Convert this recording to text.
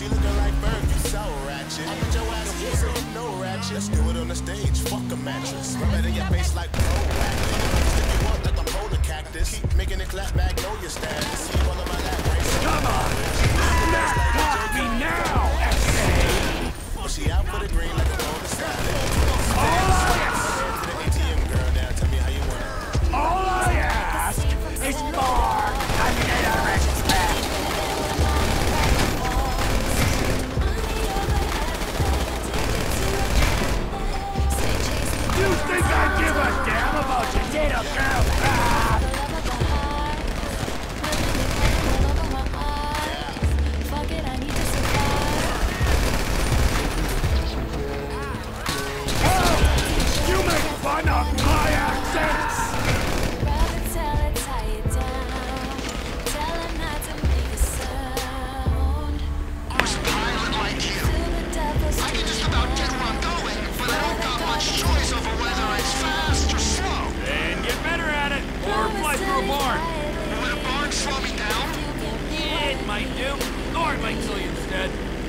She looking like Berg, you so ratchet. I bet your ass is so no ratchet. Let's do it on the stage, fuck a mattress. Better your face like pro-acting. Stick you up like a polar cactus. Keep making it clap back, know your status. See all of my lap race. Come on! Talk me now, S.A. Well, she out for the green like a golden salad. All I ask, To the ATM girl now, tell me how you want. all I ask is more Terminator respect. You think I give a damn about your little girl? Ah! Oh, you make fun of my accents! Who's a pilot like you? I can just about get where I'm going, but I don't got much choice over whether it's fast or slow. Then get better at it, or fly through a barn. Would a barn slow me down? Yeah, it might do. Or it might kill you instead.